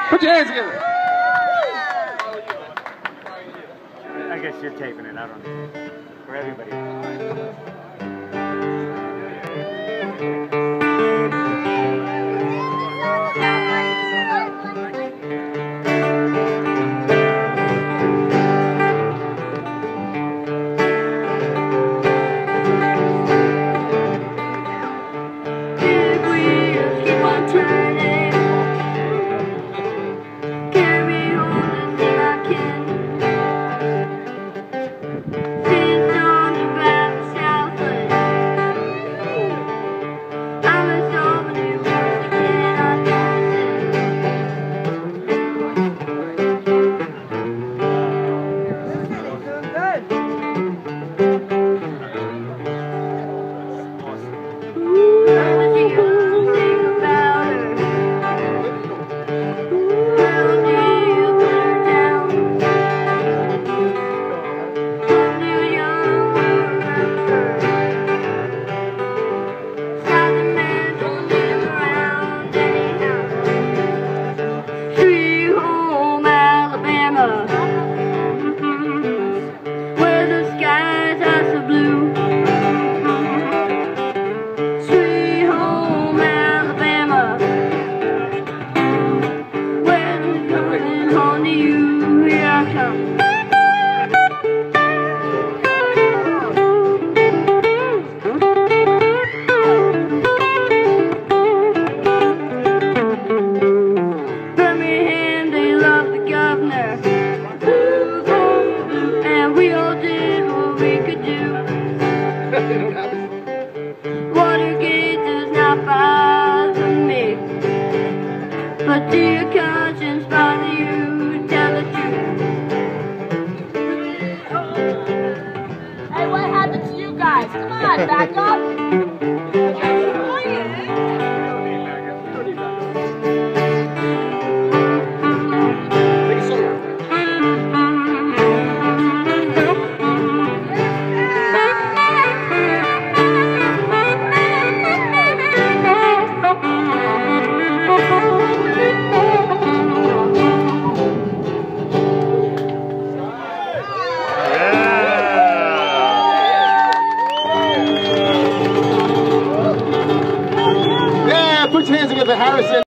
Put your hands together. I guess you're taping it. I don't know. For everybody. Where the skies are so blue. Sweet home Alabama, where the coming home to you. Here I come. Birmingham, they love the governor. We all did what we could do. Watergate does not bother me, but do your conscience bother you? Tell the truth. Hey, what happened to you guys? Come on, back up.